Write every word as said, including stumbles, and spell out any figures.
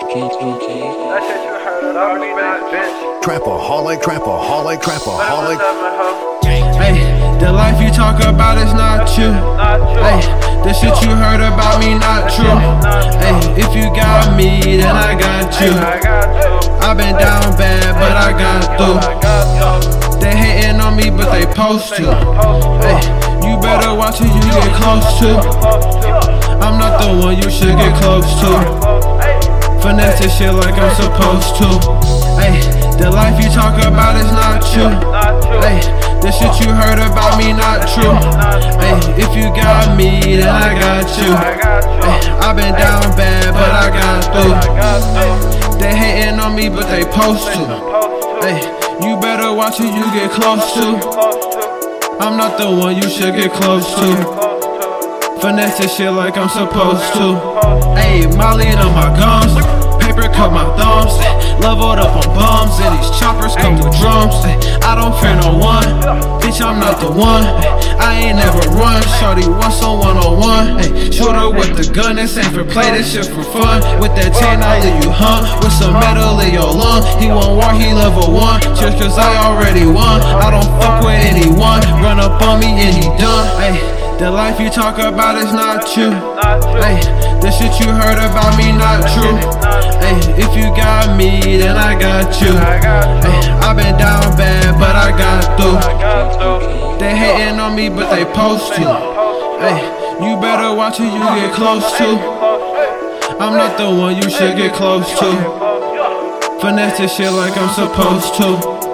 Trapaholic, trapaholic, trapaholic. Hey, the life you talk about is not you. Hey, the shit you heard about me not true. Hey, if you got me, then I got you. I've been down bad, but I got through. They hating on me, but they post to. Hey, you better watch who you get close to. I'm not the one you should get close to. Finesse this shit like I'm supposed to. Ay, the life you talk about is not you. Ay, the shit you heard about me not true. Ay, if you got me, then I got you. Ay, I've been down bad, but I got through. They hating on me, but they post to. Ay, you better watch who you get close to. I'm not the one you should get close to. Finesse this shit like I'm supposed to. Ayy, Molly on my gums, paper cut my thumbs. Leveled up on bums, and these choppers come with drums. I don't fear no one, bitch, I'm not the one. I ain't never run, shorty wants some one-on-one. Shoot her with the gun, this ain't for play, this shit for fun. With that ten, I leave you hung, with some metal in your lung. He won't war, he level one, just cause I already won. I don't fuck with anyone, run up on me and he done. Ay, the life you talk about is not you. Ay, the shit you heard about me not true. Ay, if you got me, then I got you. Ay, I've been down bad, but I got through. They hating on me, but they post to. Ay, you better watch who you get close to. I'm not the one you should get close to. Finesse this shit like I'm supposed to.